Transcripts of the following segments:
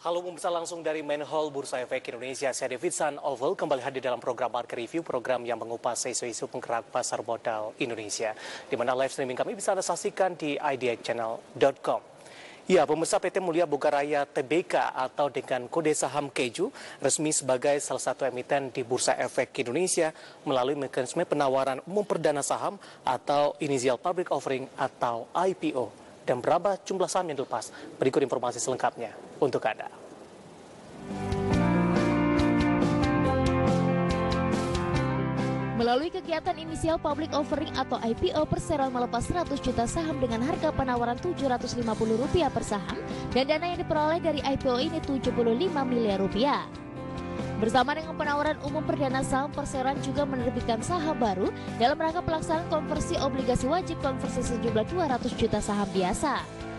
Halo pemirsa, langsung dari Main Hall Bursa Efek Indonesia, saya David San Oval kembali hadir dalam program Market Review, program yang mengupas isu-isu penggerak pasar modal Indonesia, di mana live streaming kami bisa Anda saksikan di idxchannel.com. Ya, pemirsa, PT Mulia Bogaraya Tbk atau dengan kode saham Keju resmi sebagai salah satu emiten di Bursa Efek Indonesia melalui mekanisme penawaran umum perdana saham atau Initial Public Offering atau IPO. Dan berapa jumlah saham yang dilepas? Berikut informasi selengkapnya untuk Anda. Melalui kegiatan Initial Public Offering atau IPO, Perseroan melepas 100 juta saham dengan harga penawaran Rp750 per saham dan dana yang diperoleh dari IPO ini Rp75 miliar. Bersama dengan penawaran umum perdana saham, Perseroan juga menerbitkan saham baru dalam rangka pelaksanaan konversi obligasi wajib konversi sejumlah 200 juta saham biasa.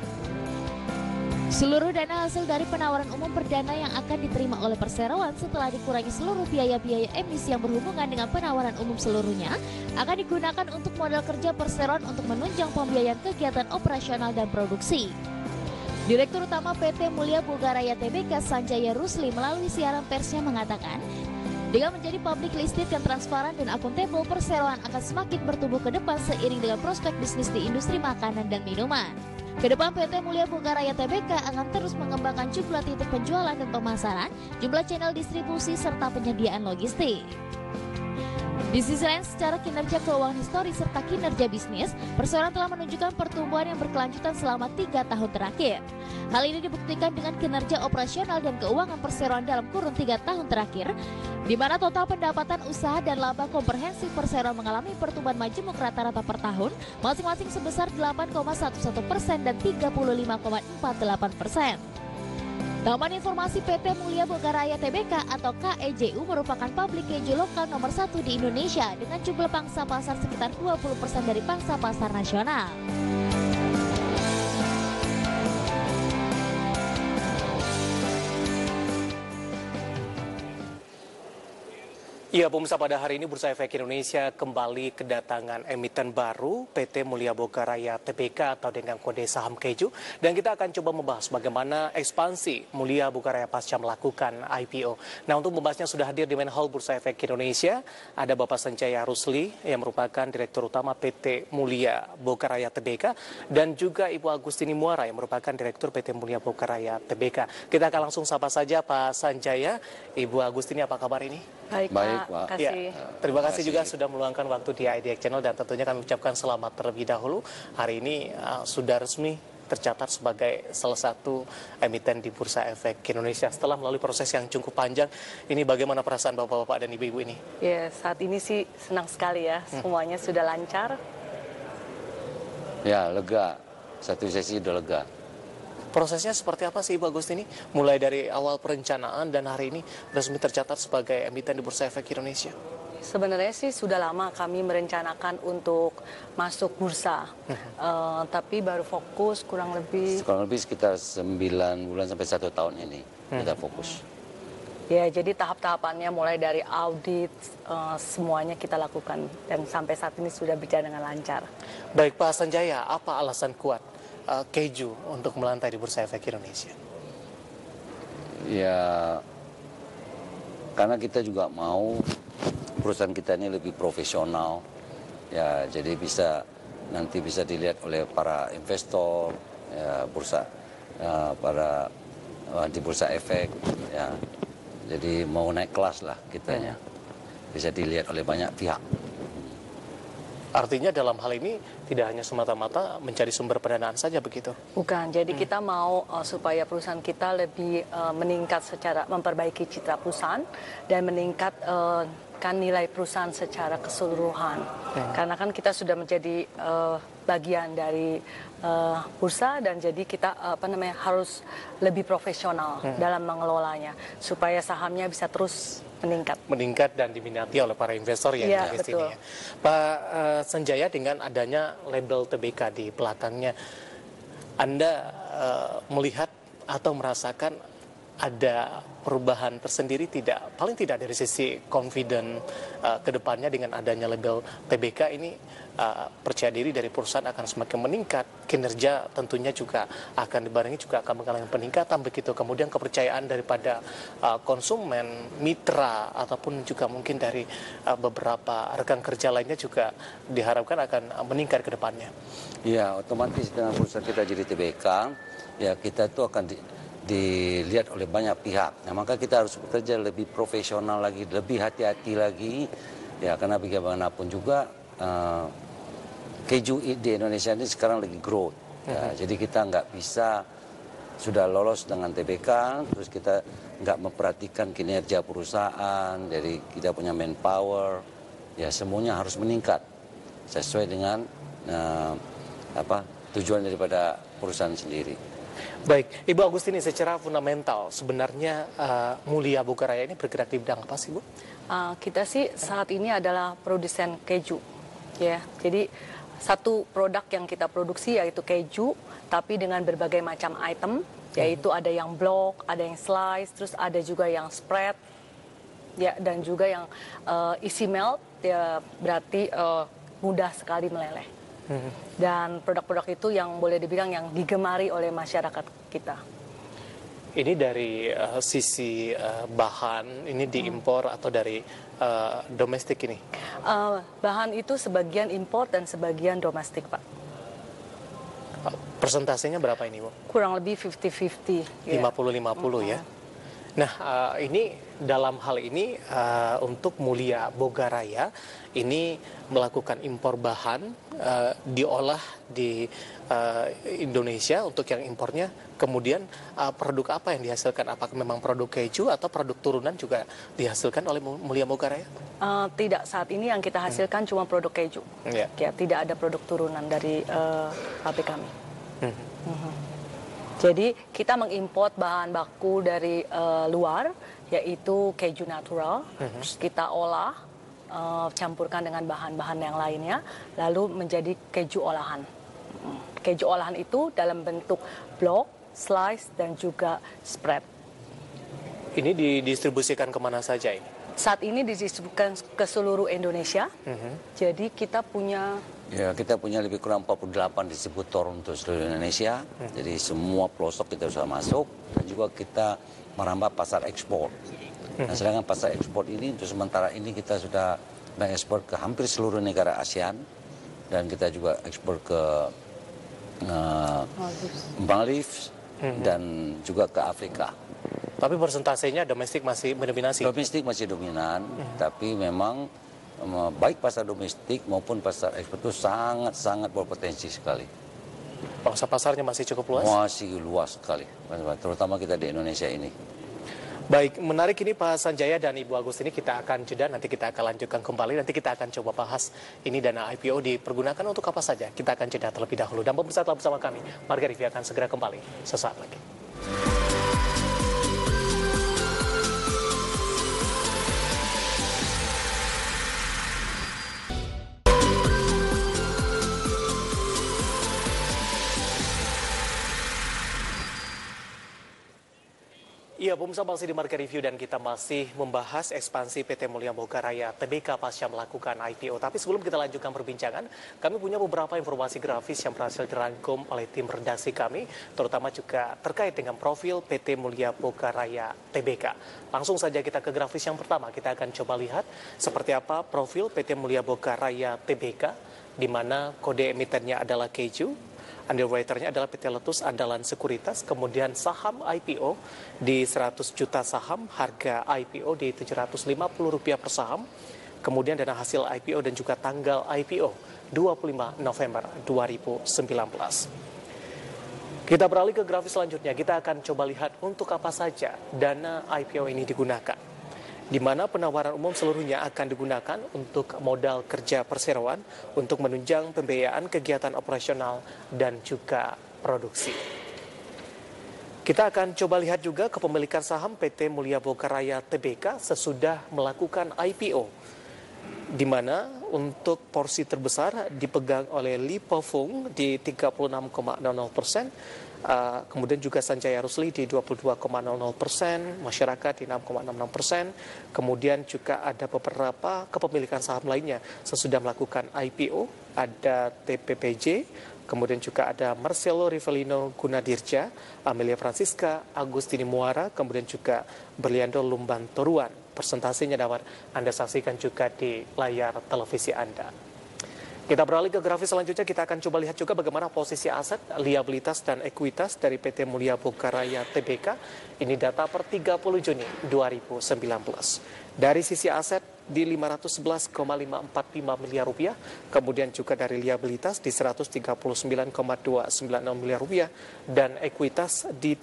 Seluruh dana hasil dari penawaran umum perdana yang akan diterima oleh Perseroan setelah dikurangi seluruh biaya-biaya emisi yang berhubungan dengan penawaran umum seluruhnya akan digunakan untuk modal kerja Perseroan untuk menunjang pembiayaan kegiatan operasional dan produksi. Direktur Utama PT Mulia Bogaraya Tbk Sanjaya Rusli melalui siaran persnya mengatakan, dengan menjadi public listed yang transparan dan akuntabel, Perseroan akan semakin bertumbuh ke depan seiring dengan prospek bisnis di industri makanan dan minuman. Kedepan PT Mulia Bogaraya Tbk akan terus mengembangkan jumlah titik penjualan dan pemasaran, jumlah channel distribusi, serta penyediaan logistik. Di sisi lain, secara kinerja keuangan historis serta kinerja bisnis, Perseroan telah menunjukkan pertumbuhan yang berkelanjutan selama 3 tahun terakhir. Hal ini dibuktikan dengan kinerja operasional dan keuangan Perseroan dalam kurun 3 tahun terakhir, di mana total pendapatan usaha dan laba komprehensif Perseroan mengalami pertumbuhan majemuk rata-rata per tahun, masing-masing sebesar 8,11% dan 35,48%. Taman Informasi PT Mulia Bogaraya Tbk atau KEJU merupakan pabrik keju lokal nomor 1 di Indonesia dengan jumlah pangsa pasar sekitar 20% dari pangsa pasar nasional. Ya, pemirsa, pada hari ini Bursa Efek Indonesia kembali kedatangan emiten baru PT Mulia Bogaraya Tbk atau dengan kode saham Keju, dan kita akan coba membahas bagaimana ekspansi Mulia Bogaraya pasca melakukan IPO. Nah, untuk membahasnya sudah hadir di Main Hall Bursa Efek Indonesia ada Bapak Sanjaya Rusli yang merupakan Direktur Utama PT Mulia Bogaraya Tbk dan juga Ibu Agustini Muara yang merupakan Direktur PT Mulia Bogaraya Tbk. Kita akan langsung sapa saja Pak Sanjaya. Ibu Agustini, apa kabar ini? Baik, Pak. Ya, terima kasih juga sudah meluangkan waktu di IDX Channel, dan tentunya kami ucapkan selamat terlebih dahulu. Hari ini sudah resmi tercatat sebagai salah satu emiten di Bursa Efek Indonesia setelah melalui proses yang cukup panjang. Ini bagaimana perasaan Bapak-bapak dan Ibu-ibu ini? Ya, saat ini sih senang sekali ya, semuanya sudah lancar. Ya, lega. Satu sesi udah lega. Prosesnya seperti apa sih Ibu Agustini? Mulai dari awal perencanaan dan hari ini resmi tercatat sebagai emiten di Bursa Efek Indonesia. Sebenarnya sih sudah lama kami merencanakan untuk masuk bursa, tapi baru fokus kurang lebih sekitar 9 bulan sampai 1 tahun ini kita fokus. Ya, jadi tahap-tahapannya mulai dari audit, semuanya kita lakukan dan sampai saat ini sudah berjalan dengan lancar. Baik Pak Sanjaya, apa alasan kuat Keju untuk melantai di Bursa Efek Indonesia? Ya, karena kita juga mau perusahaan kita ini lebih profesional. Ya, jadi nanti bisa dilihat oleh para investor, ya, para di Bursa Efek. Ya, jadi mau naik kelas lah kitanya. Bisa dilihat oleh banyak pihak. Artinya dalam hal ini tidak hanya semata-mata mencari sumber pendanaan saja begitu? Bukan, jadi kita mau supaya perusahaan kita lebih meningkat secara memperbaiki citra perusahaan dan meningkatkan nilai perusahaan secara keseluruhan. Karena kan kita sudah menjadi bagian dari bursa dan jadi kita harus lebih profesional dalam mengelolanya supaya sahamnya bisa terus meningkat dan diminati oleh para investor yang invest ini ya. Pak Sanjaya, dengan adanya label Tbk di belakangnya, Anda melihat atau merasakan ada perubahan tersendiri tidak, paling tidak dari sisi confident ke depannya dengan adanya label TBK ini, percaya diri dari perusahaan akan semakin meningkat, kinerja tentunya juga akan dibarengi juga akan mengalami peningkatan begitu, kemudian kepercayaan daripada konsumen, mitra ataupun juga mungkin dari beberapa rekan kerja lainnya juga diharapkan akan meningkat ke depannya. Ya, otomatis dengan perusahaan kita jadi TBK, ya kita itu akan dilihat oleh banyak pihak. Nah, maka kita harus bekerja lebih profesional lagi, lebih hati-hati lagi. Ya, karena bagaimanapun juga keju di Indonesia ini sekarang lagi growth. Ya, jadi kita nggak bisa sudah lolos dengan TBK, terus kita nggak memperhatikan kinerja perusahaan, dari kita punya manpower, ya semuanya harus meningkat sesuai dengan tujuan daripada perusahaan sendiri. Baik, Ibu Agustini, secara fundamental sebenarnya Mulia Bogaraya ini bergerak di bidang apa sih, Bu? Kita sih saat ini adalah produsen keju, ya. Jadi satu produk yang kita produksi yaitu keju, tapi dengan berbagai macam item, yaitu ada yang block, ada yang slice, terus ada juga yang spread, ya, dan juga yang isi melt, ya berarti mudah sekali meleleh. Dan produk-produk itu yang boleh dibilang yang digemari oleh masyarakat kita. Ini dari sisi bahan, ini diimpor atau dari domestik ini? Bahan itu sebagian impor dan sebagian domestik, Pak. Persentasenya berapa ini, Bu? Kurang lebih 50-50. 50-50 ya. Nah, ini dalam hal ini untuk Mulia Bogaraya ini melakukan impor bahan diolah di Indonesia untuk yang impornya. Kemudian produk apa yang dihasilkan? Apakah memang produk keju atau produk turunan juga dihasilkan oleh Mulia Bogaraya? Tidak, saat ini yang kita hasilkan cuma produk keju. Ya, tidak ada produk turunan dari pabrik kami. Jadi kita mengimport bahan baku dari luar, yaitu keju natural, terus kita olah, campurkan dengan bahan-bahan yang lainnya, lalu menjadi keju olahan. Keju olahan itu dalam bentuk block, slice, dan juga spread. Ini didistribusikan kemana saja ini? Saat ini didistribusikan ke seluruh Indonesia, jadi kita punya... Ya, kita punya lebih kurang 48 distributor untuk seluruh Indonesia. Jadi semua pelosok kita sudah masuk, dan juga kita merambah pasar ekspor. Nah, sedangkan pasar ekspor ini untuk sementara ini kita sudah mengekspor ke hampir seluruh negara ASEAN, dan kita juga ekspor ke Maldives dan juga ke Afrika. Tapi persentasenya domestik masih mendominasi? Domestik masih dominan, tapi memang baik pasar domestik maupun pasar ekspor itu sangat berpotensi sekali. Pangsa pasarnya masih cukup luas? Masih luas sekali, terutama kita di Indonesia ini. Baik, menarik ini Pak Sanjaya dan Ibu Agustini, kita akan jeda, nanti kita akan lanjutkan kembali, nanti kita akan coba bahas ini dana IPO dipergunakan untuk apa saja. Kita akan jeda terlebih dahulu, dan pemirsa tetap bersama kami. Marga Review akan segera kembali sesaat lagi. Iya, pemirsa masih di Market Review dan kita masih membahas ekspansi PT Mulia Bogaraya TBK pasca melakukan IPO. Tapi sebelum kita lanjutkan perbincangan, kami punya beberapa informasi grafis yang berhasil dirangkum oleh tim redaksi kami, terutama juga terkait dengan profil PT Mulia Bogaraya TBK. Langsung saja kita ke grafis yang pertama, kita akan coba lihat seperti apa profil PT Mulia Bogaraya TBK, di mana kode emitennya adalah keju. Underwriter-nya adalah PT Letus Andalan Sekuritas, kemudian saham IPO di 100 juta saham, harga IPO di Rp750 per saham, kemudian dana hasil IPO dan juga tanggal IPO 25 November 2019. Kita beralih ke grafis selanjutnya, kita akan coba lihat untuk apa saja dana IPO ini digunakan, di mana penawaran umum seluruhnya akan digunakan untuk modal kerja perseroan untuk menunjang pembiayaan kegiatan operasional dan juga produksi. Kita akan coba lihat juga kepemilikan saham PT Mulia Bogaraya TBK sesudah melakukan IPO, di mana untuk porsi terbesar dipegang oleh Li Pefung di 36,00%, kemudian juga Sanjaya Rusli di 22,00%, masyarakat di 6,66%, kemudian juga ada beberapa kepemilikan saham lainnya sesudah melakukan IPO, ada TPPJ, kemudian juga ada Marcelo Rivellino Gunadirja, Amelia Francisca, Agustini Muara, kemudian juga Berliando Lumban Toruan. Persentasenya dapat Anda saksikan juga di layar televisi Anda. Kita beralih ke grafis selanjutnya, kita akan coba lihat juga bagaimana posisi aset, liabilitas, dan ekuitas dari PT Mulia Bogaraya Tbk. Ini data per 30 Juni 2019. Dari sisi aset di 511,545 miliar rupiah, kemudian juga dari liabilitas di 139,296 miliar rupiah, dan ekuitas di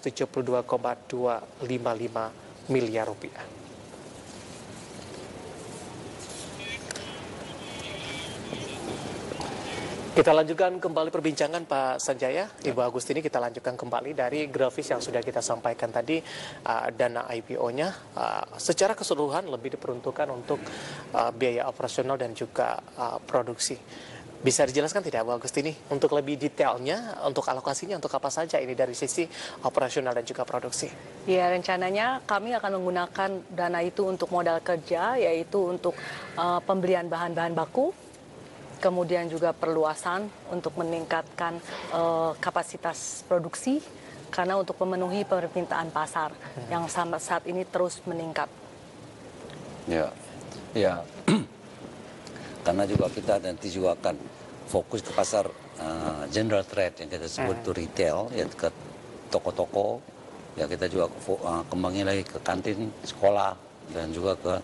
372,255 miliar rupiah. Kita lanjutkan kembali perbincangan Pak Sanjaya, Ibu Agustini, kita lanjutkan kembali dari grafis yang sudah kita sampaikan tadi, dana IPO-nya secara keseluruhan lebih diperuntukkan untuk biaya operasional dan juga produksi. Bisa dijelaskan tidak Bu Agustini untuk lebih detailnya, untuk alokasinya untuk apa saja ini dari sisi operasional dan juga produksi? Ya, rencananya kami akan menggunakan dana itu untuk modal kerja, yaitu untuk pembelian bahan-bahan baku, kemudian juga perluasan untuk meningkatkan kapasitas produksi, karena untuk memenuhi permintaan pasar yang sampai saat ini terus meningkat. Ya, ya. Karena juga kita nanti juga akan fokus ke pasar general trade yang kita sebut itu retail, ya ke toko-toko, ya kita juga kembangin lagi ke kantin sekolah dan juga ke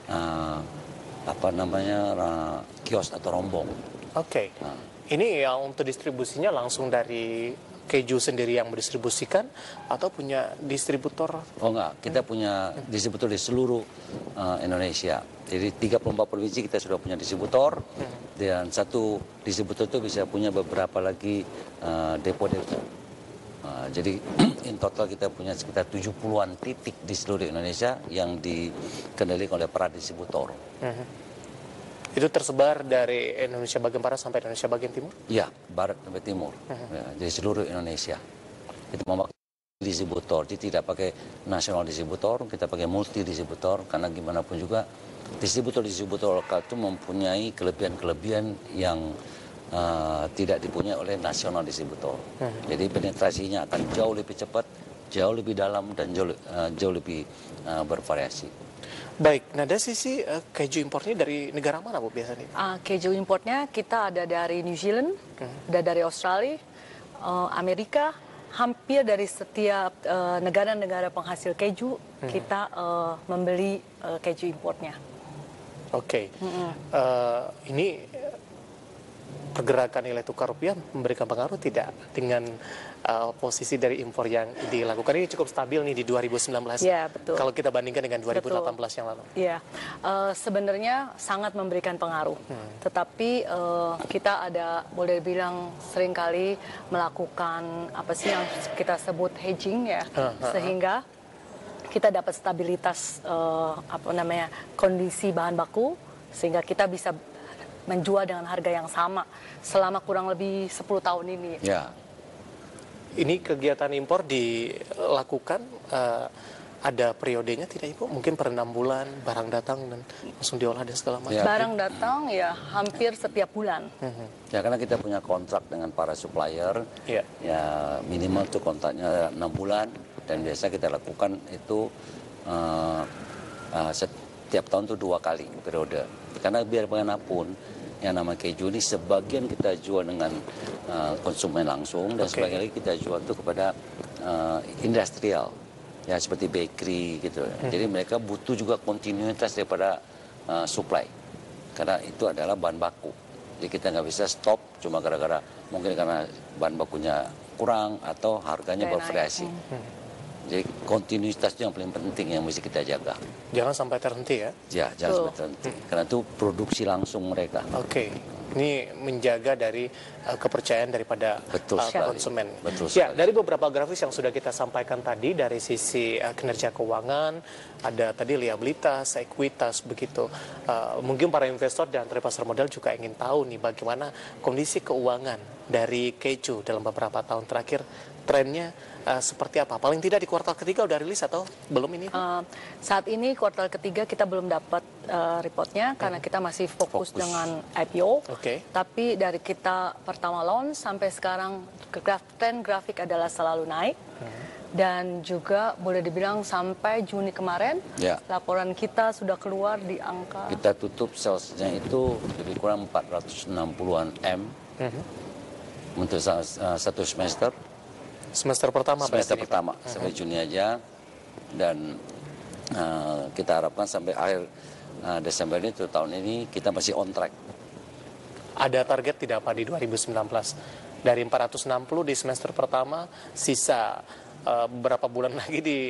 kios atau rombong. Oke. Ini yang untuk distribusinya langsung dari keju sendiri yang mendistribusikan atau punya distributor? Oh enggak, kita punya distributor di seluruh Indonesia. Jadi 34 provinsi kita sudah punya distributor, dan satu distributor itu bisa punya beberapa lagi depo-depo. Jadi in total kita punya sekitar 70-an titik di seluruh Indonesia yang dikendalikan oleh para distributor. Itu tersebar dari Indonesia bagian barat sampai Indonesia bagian timur? Ya, barat sampai timur. Ya, jadi seluruh Indonesia. Itu memakai distributor, jadi tidak pakai nasional distributor, kita pakai multi distributor, karena gimana pun juga distributor-distributor lokal itu mempunyai kelebihan-kelebihan yang tidak dipunyai oleh nasional distributor. Jadi penetrasinya akan jauh lebih cepat, jauh lebih dalam, dan jauh lebih bervariasi. Baik, nah dari sisi keju importnya dari negara mana Bu biasanya? Keju importnya kita ada dari New Zealand, ada dari Australia, Amerika, hampir dari setiap negara-negara penghasil keju kita membeli keju importnya. Oke. Ini pergerakan nilai tukar rupiah memberikan pengaruh tidak dengan posisi dari impor yang dilakukan? Ini cukup stabil nih di 2019. Ya, betul. Kalau kita bandingkan dengan 2018 yang lalu. Ya, sebenarnya sangat memberikan pengaruh. Tetapi kita ada, boleh bilang seringkali melakukan apa sih yang kita sebut hedging ya, sehingga kita dapat stabilitas kondisi bahan baku, sehingga kita bisa menjual dengan harga yang sama selama kurang lebih 10 tahun ini. Ya. Ini kegiatan impor dilakukan ada periodenya tidak Ibu? Mungkin per 6 bulan barang datang dan langsung diolah dan segala macam. Ya. Barang datang ya hampir setiap bulan. Ya, karena kita punya kontrak dengan para supplier, Ya. ya minimal tuh kontraknya 6 bulan, dan biasa kita lakukan itu setiap tahun tuh 2 kali periode. Karena biar bagaimanapun yang nama keju ini sebagian kita jual dengan konsumen langsung, dan sebagian lagi kita jual tuh kepada industrial, ya seperti bakery gitu. Jadi mereka butuh juga kontinuitas daripada supply, karena itu adalah bahan baku. Jadi kita nggak bisa stop cuma gara-gara mungkin karena bahan bakunya kurang atau harganya bervariasi. Jadi kontinuitas itu yang paling penting yang mesti kita jaga. Jangan sampai terhenti ya? Ya, jangan sampai terhenti. Karena itu produksi langsung mereka. Oke. Ini menjaga dari kepercayaan daripada Betul sekali. konsumen. Betul Ya, sekali. dari beberapa grafis yang sudah kita sampaikan tadi dari sisi kinerja keuangan, ada tadi liabilitas, ekuitas begitu. Mungkin para investor dan dari pasar modal juga ingin tahu nih bagaimana kondisi keuangan dari Keju dalam beberapa tahun terakhir, trennya seperti apa? Paling tidak di kuartal ketiga udah rilis atau belum ini? Saat ini kuartal ketiga kita belum dapat reportnya karena kita masih fokus dengan IPO. Oke. Tapi dari kita pertama launch sampai sekarang tren grafik adalah selalu naik. Dan juga boleh dibilang sampai Juni kemarin Ya. laporan kita sudah keluar di angka Kita tutup salesnya itu lebih kurang 460-an M untuk satu semester. Semester pertama Semester berarti ini, Pak? pertama sampai Juni aja, dan kita harapkan sampai akhir Desember ini tahun ini kita masih on track. Ada target tidak Pak di 2019? Dari 460 di semester pertama, sisa berapa bulan lagi di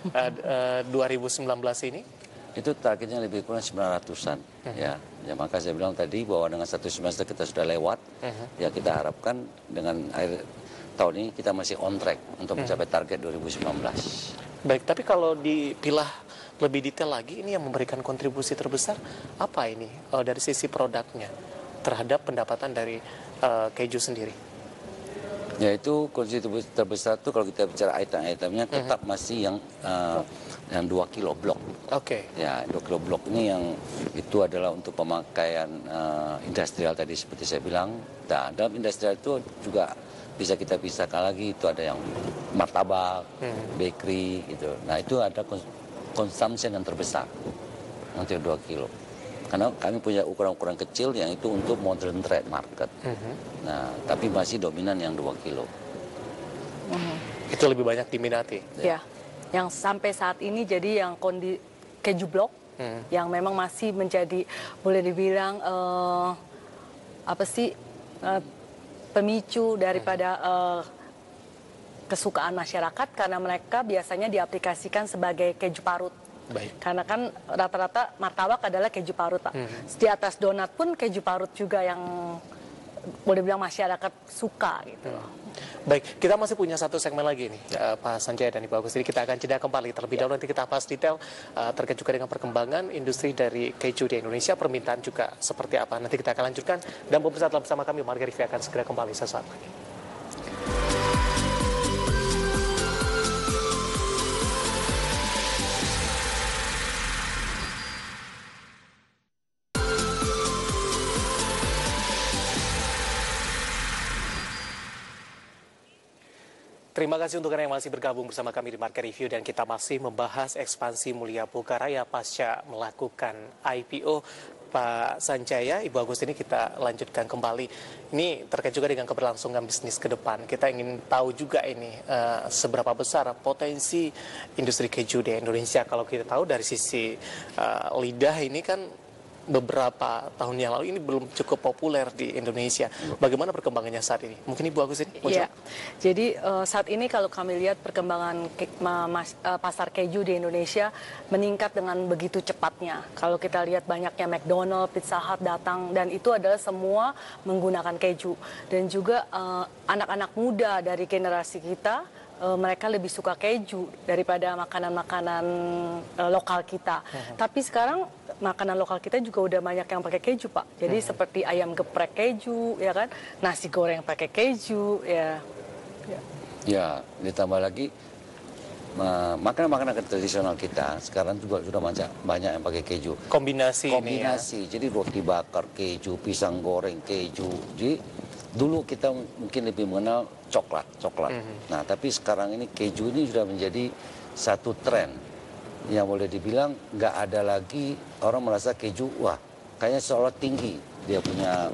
2019 ini? Itu targetnya lebih kurang 900-an. Ya, maka saya bilang tadi bahwa dengan satu semester kita sudah lewat. Ya, kita harapkan dengan akhir tahun ini kita masih on track untuk mencapai target 2019. Baik, tapi kalau dipilah lebih detail lagi, ini yang memberikan kontribusi terbesar apa ini dari sisi produknya terhadap pendapatan dari Keju sendiri? Yaitu kontribusi terbesar itu kalau kita bicara item-itemnya tetap masih yang 2 kilo blok. Oke. Ya, 2 kilo blok ini yang itu adalah untuk pemakaian industrial tadi seperti saya bilang. Nah, dalam industrial itu juga bisa kita pisahkan lagi, itu ada yang martabak, bakery gitu. Nah, itu ada consumption yang terbesar untuk 2 kilo. Karena kami punya ukuran-ukuran kecil yang itu untuk modern trade market. Nah, tapi masih dominan yang 2 kilo. Itu lebih banyak diminati. ya yang sampai saat ini jadi yang keju blok yang memang masih menjadi boleh dibilang pemicu daripada kesukaan masyarakat karena mereka biasanya diaplikasikan sebagai keju parut. Baik. Karena kan rata-rata martabak adalah keju parut, Pak. Di atas donat pun keju parut juga yang boleh bilang masyarakat suka gitu. Baik, kita masih punya satu segmen lagi nih, Pak Sanjaya dan Ibu Agus. Jadi kita akan jeda kembali terlebih dahulu, nanti kita bahas detail terkait juga dengan perkembangan industri dari keju di Indonesia, permintaan juga seperti apa. Nanti kita akan lanjutkan dan pemirsa tetap bersama kami, Marga Rify akan segera kembali sesaat lagi. Terima kasih untuk Anda yang masih bergabung bersama kami di Market Review, dan kita masih membahas ekspansi Mulia Bogaraya pasca melakukan IPO. Pak Sanjaya, Ibu Agus, ini kita lanjutkan kembali. Ini terkait juga dengan keberlangsungan bisnis ke depan. Kita ingin tahu juga ini seberapa besar potensi industri keju di Indonesia. Kalau kita tahu dari sisi lidah ini kan beberapa tahun yang lalu ini belum cukup populer di Indonesia. Bagaimana perkembangannya saat ini? Mungkin Ibu Agus ini mau Iya, jawab? jadi saat ini kalau kami lihat perkembangan pasar keju di Indonesia meningkat dengan begitu cepatnya. Kalau kita lihat banyaknya McDonald, Pizza Hut datang, dan itu adalah semua menggunakan keju. Dan juga anak-anak muda dari generasi kita, mereka lebih suka keju daripada makanan-makanan lokal kita. Tapi sekarang makanan lokal kita juga udah banyak yang pakai keju, Pak. Jadi seperti ayam geprek keju, ya kan, nasi goreng pakai keju, ya. Ya, ditambah lagi makanan-makanan tradisional kita sekarang juga sudah banyak yang pakai keju. Kombinasi ini ya. Jadi roti bakar keju, pisang goreng keju. Jadi dulu kita mungkin lebih mengenal coklat. Nah, tapi sekarang ini keju ini sudah menjadi satu tren yang boleh dibilang nggak ada lagi orang merasa keju, wah kayaknya seolah tinggi dia punya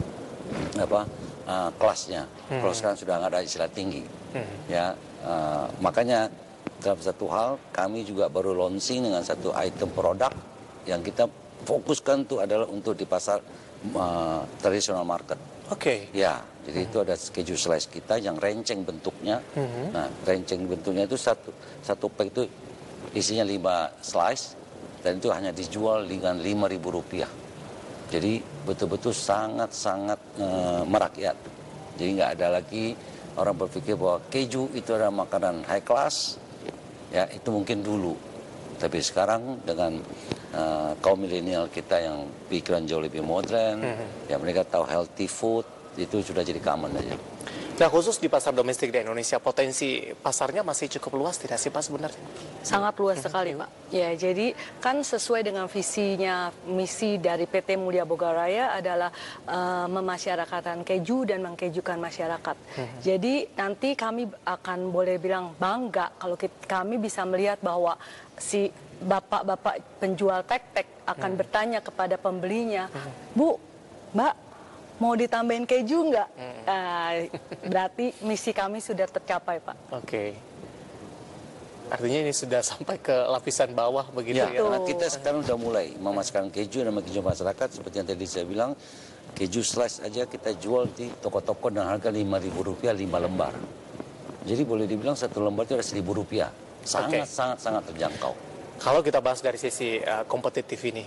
kelasnya. Kalau sekarang sudah nggak ada istilah tinggi. Ya, makanya dalam satu hal kami juga baru launching dengan satu item produk yang kita fokuskan itu adalah untuk di pasar traditional market. Oke. Ya, jadi itu ada keju slice kita yang renceng bentuknya. Nah, renceng bentuknya itu satu pack itu isinya 5 slice dan itu hanya dijual dengan Rp5.000. Jadi betul-betul sangat-sangat merakyat. Jadi nggak ada lagi orang berpikir bahwa keju itu adalah makanan high class. Ya, itu mungkin dulu. Tapi sekarang dengan kaum milenial kita yang pikiran jauh lebih modern, ya mereka tahu healthy food, itu sudah jadi common aja. Nah, khusus di pasar domestik di Indonesia, potensi pasarnya masih cukup luas tidak sih Pak sebenarnya? Sangat luas sekali Pak. Ya, jadi kan sesuai dengan visinya, misi dari PT Mulia Boga Raya adalah memasyarakatkan keju dan mengkejukan masyarakat. Jadi nanti kami akan boleh bilang bangga kalau kami bisa melihat bahwa si bapak-bapak penjual tek-tek akan bertanya kepada pembelinya, Bu, Mbak, mau ditambahin keju nggak? Berarti misi kami sudah tercapai, Pak. Oke. Artinya ini sudah sampai ke lapisan bawah begitu Ya, ya? karena kita sekarang sudah mulai memasarkan keju dan keju masyarakat. Seperti yang tadi saya bilang, keju slice aja kita jual di toko-toko dengan harga Rp5.000 5 lembar. Jadi boleh dibilang satu lembar itu ada Rp1.000. Sangat terjangkau. Kalau kita bahas dari sisi kompetitif ini,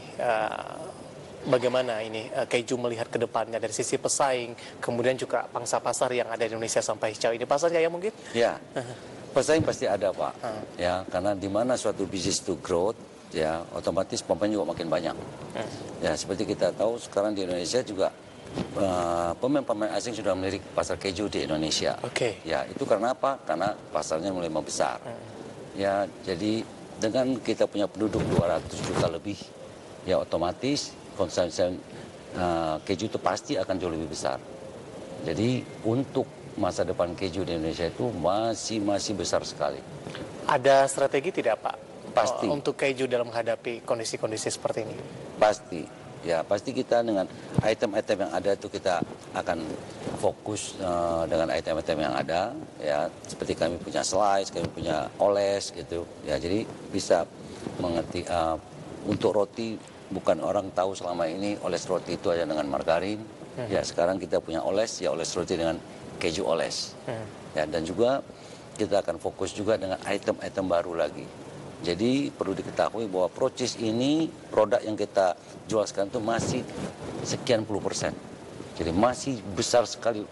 bagaimana ini keju melihat ke depannya dari sisi pesaing, kemudian juga pangsa pasar yang ada di Indonesia sampai sejauh ini, Pak Sanjaya mungkin? Ya, pesaing pasti ada Pak. Ya, karena di mana suatu bisnis itu growth, ya otomatis pemain juga makin banyak. Ya, seperti kita tahu sekarang di Indonesia juga pemain-pemain asing sudah melirik pasar keju di Indonesia. Oke. Ya, itu karena apa? Karena pasarnya mulai membesar. Ya, jadi dengan kita punya penduduk 200 juta lebih, ya otomatis konsumsi keju itu pasti akan jauh lebih besar. Jadi untuk masa depan keju di Indonesia itu masih besar sekali. Ada strategi tidak Pak? Pasti. Untuk keju dalam menghadapi kondisi-kondisi seperti ini? Pasti. Ya, pasti kita dengan item-item yang ada itu kita akan fokus dengan item-item yang ada. Ya, seperti kami punya slice, kami punya oles gitu. Ya, jadi bisa mengerti untuk roti. Bukan orang tahu selama ini oles roti itu hanya dengan margarin. Ya, sekarang kita punya oles, ya oles roti dengan keju oles. Ya, dan juga kita akan fokus juga dengan item-item baru lagi. Jadi perlu diketahui bahwa Procis ini produk yang kita jual sekarang itu masih sekian puluh %. Jadi masih besar sekali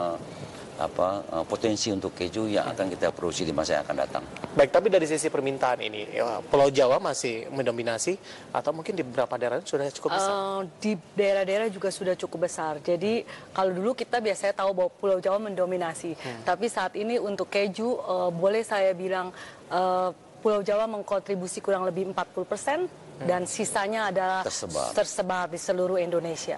potensi untuk keju yang akan kita produksi di masa yang akan datang. Baik, tapi dari sisi permintaan ini, Pulau Jawa masih mendominasi atau mungkin di beberapa daerah sudah cukup besar? Di daerah-daerah juga sudah cukup besar. Jadi kalau dulu kita biasanya tahu bahwa Pulau Jawa mendominasi. Tapi saat ini untuk keju, boleh saya bilang Pulau Jawa mengkontribusi kurang lebih 40% dan sisanya adalah tersebar di seluruh Indonesia.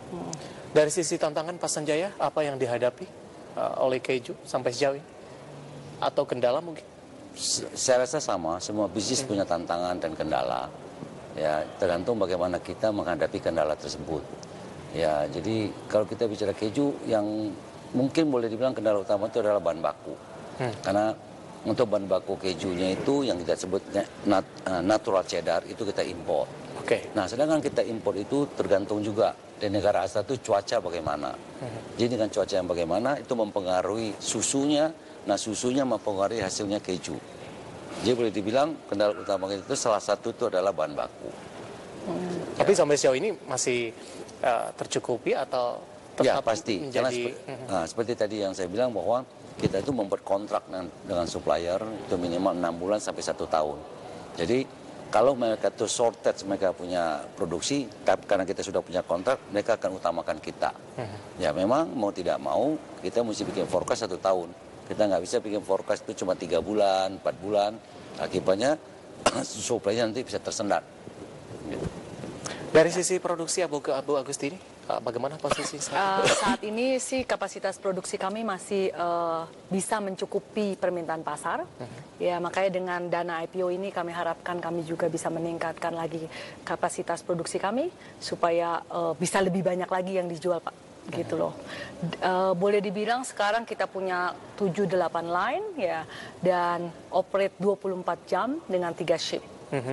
Dari sisi tantangan Pak Sanjaya, apa yang dihadapi oleh keju sampai sejauh ini? Atau kendala mungkin? Saya rasa sama, semua bisnis punya tantangan dan kendala. Ya, tergantung bagaimana kita menghadapi kendala tersebut. Ya, jadi kalau kita bicara keju, yang mungkin boleh dibilang kendala utama itu adalah bahan baku. Karena untuk bahan baku kejunya itu yang kita sebut natural cheddar itu kita impor. Oke. Nah, sedangkan kita impor itu tergantung juga dari negara asal itu cuaca bagaimana. Jadi dengan cuaca yang bagaimana itu mempengaruhi susunya. Nah, susunya mempengaruhi hasilnya keju. Jadi boleh dibilang kendala utama itu salah satu itu adalah bahan baku. Tapi sampai sejauh ini masih tercukupi atau Ya, tetap pasti. menjadi... Karena seperti tadi yang saya bilang bahwa kita itu membuat kontrak dengan supplier itu minimal 6 bulan sampai 1 tahun. Jadi kalau mereka itu shortage, mereka punya produksi, karena kita sudah punya kontrak, mereka akan utamakan kita. Ya memang mau tidak mau, kita mesti bikin forecast 1 tahun. Kita nggak bisa bikin forecast itu cuma 3 bulan, 4 bulan. Akibatnya supply nanti bisa tersendat. Gitu. Dari sisi produksi Abu Agustini, bagaimana posisi saat ini sih kapasitas produksi kami masih bisa mencukupi permintaan pasar. Ya, makanya dengan dana IPO ini kami harapkan kami juga bisa meningkatkan lagi kapasitas produksi kami supaya bisa lebih banyak lagi yang dijual, Pak. Gitu loh. Boleh dibilang sekarang kita punya 7-8 line ya, dan operate 24 jam dengan 3 shift.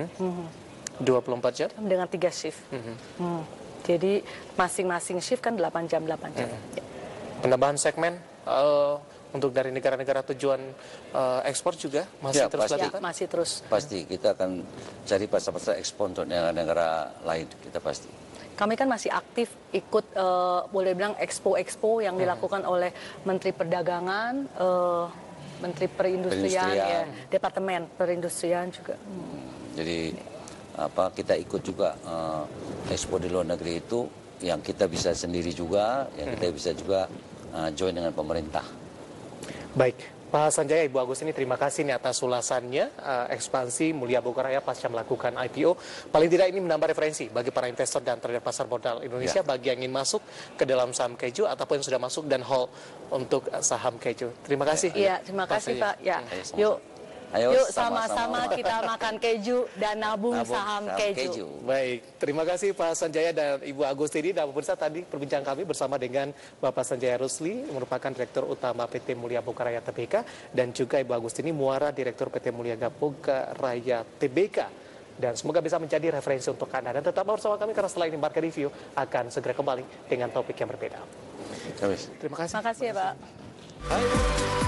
24 jam? Dengan 3 shift. Jadi masing-masing shift kan 8 jam. Ya. Penambahan segmen untuk dari negara-negara tujuan ekspor juga masih terus dilakukan? Ya, masih terus. Pasti kita akan cari pasar-pasar ekspor untuk negara-negara lain, kita pasti. kami kan masih aktif ikut boleh bilang expo-expo yang dilakukan oleh Menteri Perdagangan, Menteri Perindustrian, ya, Departemen Perindustrian juga. Jadi kita ikut juga expo di luar negeri itu, yang kita bisa sendiri juga, yang kita bisa juga join dengan pemerintah. Baik, Pak Sanjaya, Ibu Agustini, terima kasih nih atas ulasannya ekspansi Mulia Bogor Raya pasca melakukan IPO. Paling tidak ini menambah referensi bagi para investor dan trader pasar modal Indonesia bagi yang ingin masuk ke dalam saham keju ataupun yang sudah masuk dan hold untuk saham keju. Terima kasih. Iya, terima kasih Pak. Ya, yuk sama-sama kita makan keju dan nabung saham keju. Baik, terima kasih Pak Sanjaya dan Ibu Agustini. Dan pemirsa, tadi perbincangan kami bersama dengan Bapak Sanjaya Rusli, merupakan Direktur Utama PT Mulia Bogor Raya Tbk, dan juga Ibu Agustini Muara, Direktur PT Mulia Bogor Raya Tbk. Dan semoga bisa menjadi referensi untuk Anda. Dan tetap bersama kami karena setelah ini Market Review akan segera kembali dengan topik yang berbeda. Terima kasih. Terima kasih ya Pak. Hai.